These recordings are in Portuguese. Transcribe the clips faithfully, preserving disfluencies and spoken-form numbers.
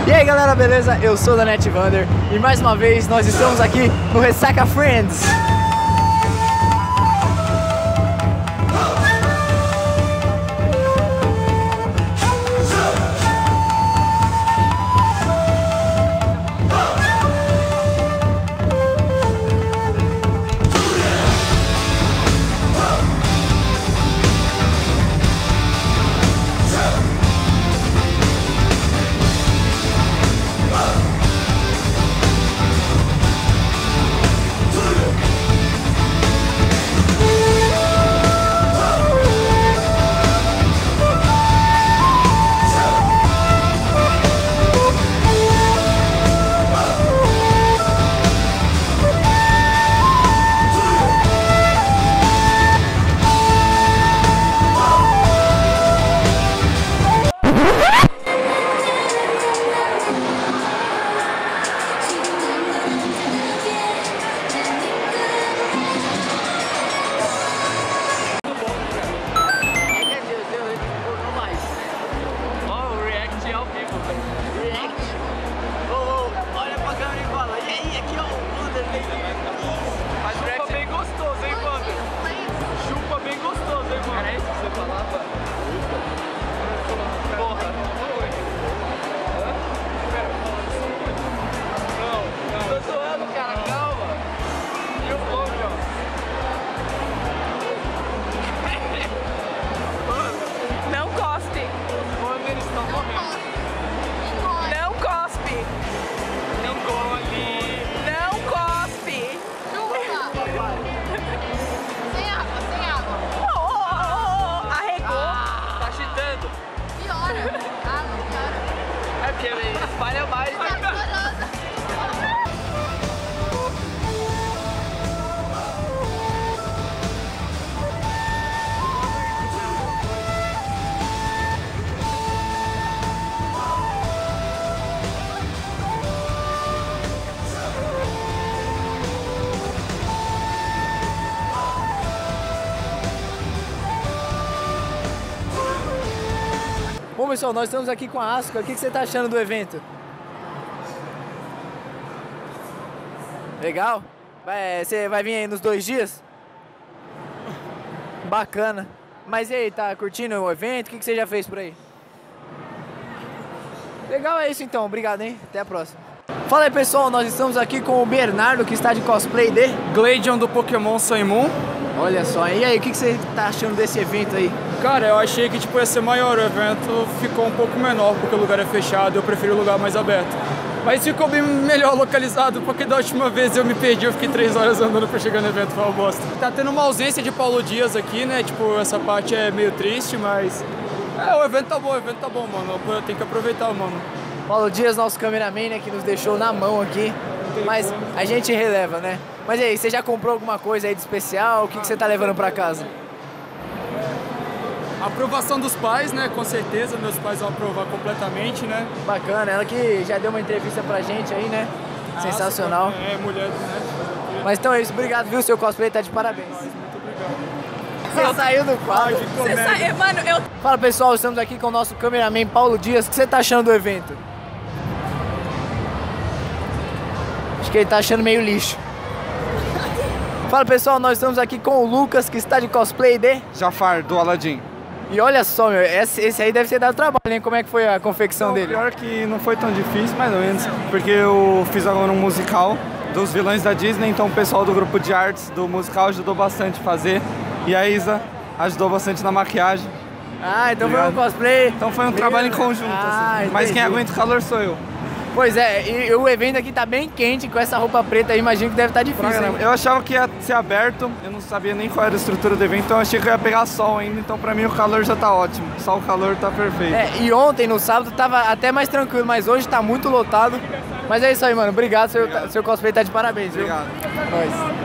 E aí galera, beleza? Eu sou o Danete Vander e mais uma vez nós estamos aqui no Ressaca Friends. Espalha mais. Bom pessoal, nós estamos aqui com a Asuka. O que você está achando do evento? Legal? Vai, você vai vir aí nos dois dias? Bacana. Mas e aí, tá curtindo o evento? O que você já fez por aí? Legal, é isso então. Obrigado, hein? Até a próxima. Fala aí pessoal, nós estamos aqui com o Bernardo, que está de cosplay de Gladion do Pokémon Sun e Moon. Olha só, e aí, o que você tá achando desse evento aí? Cara, eu achei que tipo, ia ser maior, o evento ficou um pouco menor porque o lugar é fechado, eu prefiro o lugar mais aberto. Mas ficou bem melhor localizado, porque da última vez eu me perdi, eu fiquei três horas andando pra chegar no evento, foi uma bosta. Tá tendo uma ausência de Paulo Dias aqui, né, tipo, essa parte é meio triste, mas... É, o evento tá bom, o evento tá bom, mano, eu tenho que aproveitar, mano. Paulo Dias, nosso cameraman, né, que nos deixou na mão aqui, mas a gente releva, né? Mas e aí, você já comprou alguma coisa aí de especial? O que, que você tá levando pra casa? A aprovação dos pais, né, com certeza, meus pais vão aprovar completamente, né? Bacana, ela que já deu uma entrevista pra gente aí, né? Sensacional. Nossa, é, mulher, né? Mas então é isso, obrigado, viu? Seu cosplay tá de parabéns. Muito obrigado. Você saiu do quadro. Você saiu, mano, eu... Fala pessoal, estamos aqui com o nosso cameraman Paulo Dias. O que você tá achando do evento? Acho que ele tá achando meio lixo. Fala pessoal, nós estamos aqui com o Lucas, que está de cosplay de... Jafar, do Aladdin. E olha só, meu, esse, esse aí deve ser dado trabalho, hein? Como é que foi a confecção Não, dele? Pior que não foi tão difícil, mais ou menos, porque eu fiz agora um musical dos vilões da Disney, então o pessoal do grupo de artes do musical ajudou bastante a fazer. E a Isa ajudou bastante na maquiagem. Ah, então Obrigado. foi um cosplay... Então foi um trabalho em conjunto, Ah, assim. Mas quem entendi. aguenta o calor sou eu. Pois é, e o evento aqui tá bem quente, com essa roupa preta aí, imagino que deve estar difícil, hein? Eu achava que ia ser aberto, eu não sabia nem qual era a estrutura do evento, então eu achei que eu ia pegar sol ainda, então pra mim o calor já tá ótimo. Só o calor tá perfeito. É, e ontem, no sábado, tava até mais tranquilo, mas hoje tá muito lotado. Mas é isso aí, mano. Obrigado, seu, seu cosplay tá de parabéns, viu? Obrigado. Nós.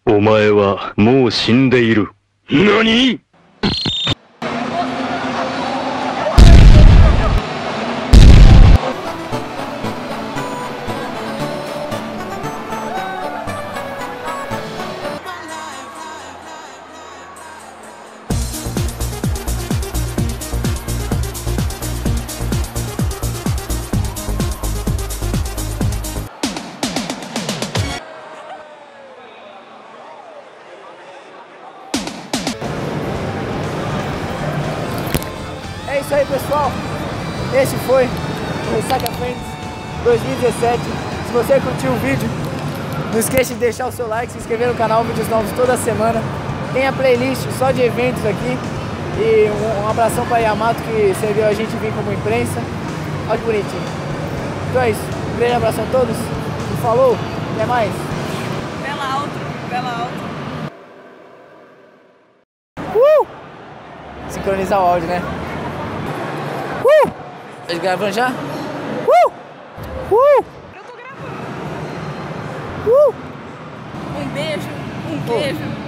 お前はもう死んでいる。何？ É isso aí, pessoal. Esse foi o Ressaca Friends dois mil e dezessete. Se você curtiu o vídeo, não esqueça de deixar o seu like, se inscrever no canal, vídeos novos toda semana. Tem a playlist só de eventos aqui. E um, um abração para Yamato, que serviu a gente vir como imprensa. Olha que bonitinho. Então é isso. Um grande abraço a todos. E falou. Até mais. Bela outro, bela outro. Uh! Sincronizar o áudio, né? Uh! Tá gravando já? Uh! Uh! Eu tô gravando. Uh! Um beijo, um Oh. queijo.